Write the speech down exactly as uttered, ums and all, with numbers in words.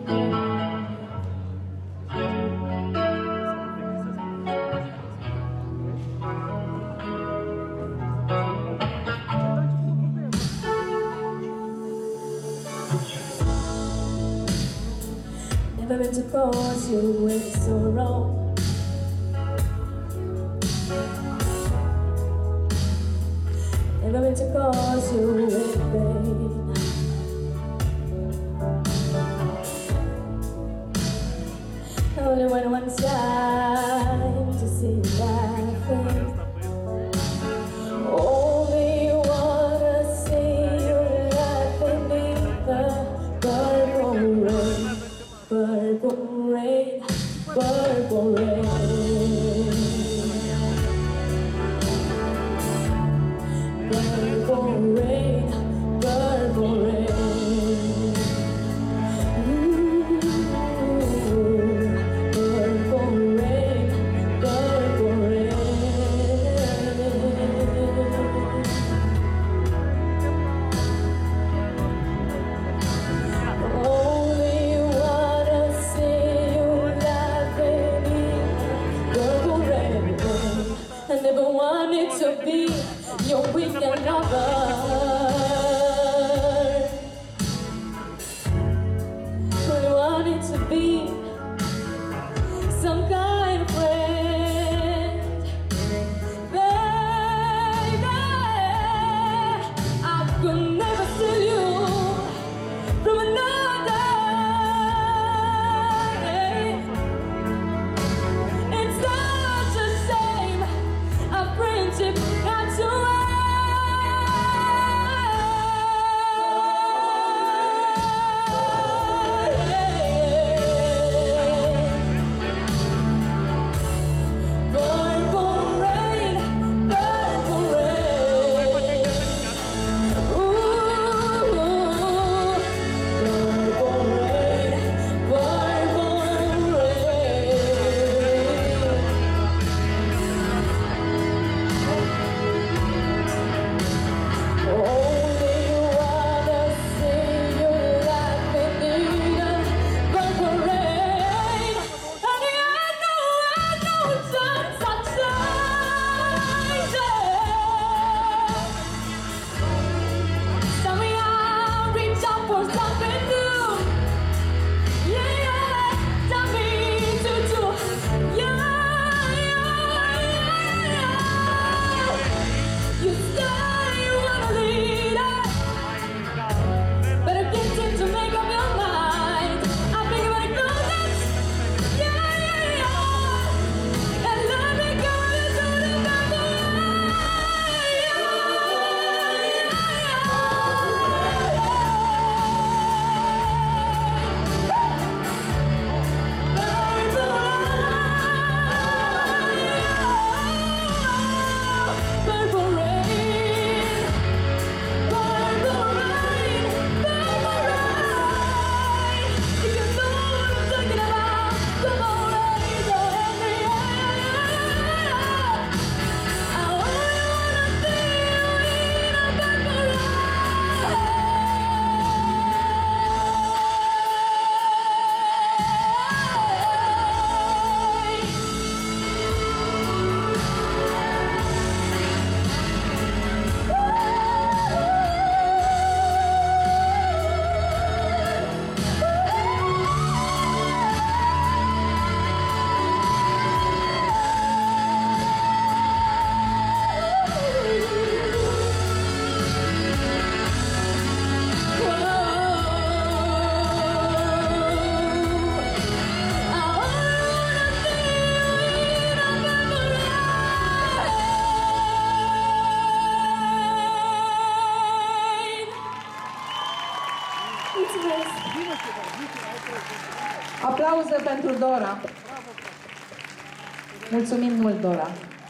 Never meant to cause you any sorrow. Never meant to cause you any pain. I only went one time to see you laughing. Only wanna see you laughing beneath the purple rain. Purple rain, purple rain, purple rain, purple rain. Ooh, purple rain, purple rain. I never wanted to be your weekend lover. I wanted to be some kind of friend. Baby, I could never steal you from another. It's such a shame a friendship got to end. Purple rain, purple rain. Ooh, purple rain, purple rain. Only wanna see you laughing in the purple rain. Honey, I know, I know it's such a tell me I'll reach out for something new. Yeah, yeah, tell me to do. Yeah, yeah, yeah. You say you wanna lead us, but I can't seem to make up your mind. I think I'm gonna go next. Yeah, yeah, yeah. And let me go into the purple rain. Purple rain, purple rain, purple rain. If you know what I'm talking about, come on, raise your hand in the air. I only wanna see you in a purple rain. Aplauze pentru Dora. Mulțumim mult, Dora.